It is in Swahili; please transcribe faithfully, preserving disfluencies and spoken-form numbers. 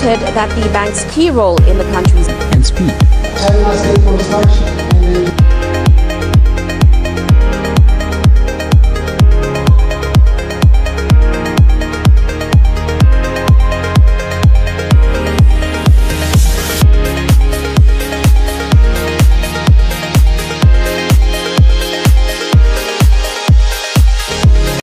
noted that the bank's key role in the country's and speed.